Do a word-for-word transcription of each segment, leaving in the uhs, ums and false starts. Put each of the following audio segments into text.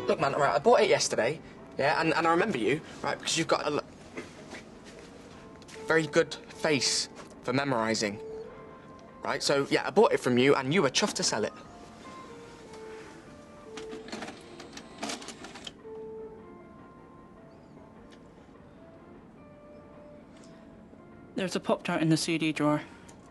Look, man, right, I bought it yesterday, yeah, and, and I remember you, right, because you've got a l- very good face for memorising, right? So, yeah, I bought it from you, and you were chuffed to sell it. There's a Pop-Tart in the C D drawer.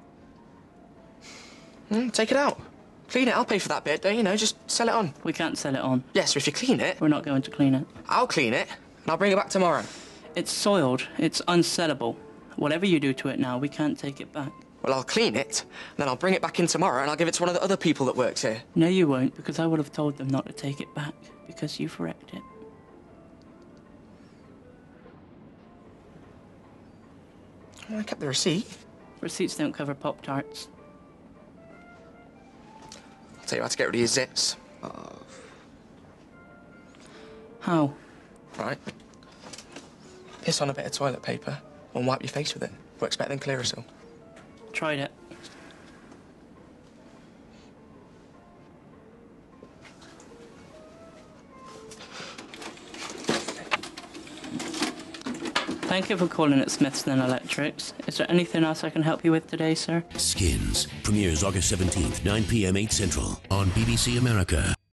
Mm, take it out. Clean it, I'll pay for that bit, don't you know, just sell it on. We can't sell it on. Yes, so if you clean it... We're not going to clean it. I'll clean it, and I'll bring it back tomorrow. It's soiled. It's unsellable. Whatever you do to it now, we can't take it back. Well, I'll clean it, and then I'll bring it back in tomorrow, and I'll give it to one of the other people that works here. No, you won't, because I would have told them not to take it back, because you've wrecked it. I kept the receipt. Receipts don't cover Pop-Tarts. I'll tell you how to get rid of your zits. Oh. How? Right. Piss on a bit of toilet paper and wipe your face with it. Works better than Clearasil. Tried it. Thank you for calling at Smithson Electrics. Is there anything else I can help you with today, sir? Skins premieres August seventeenth, nine p m eight Central on B B C America.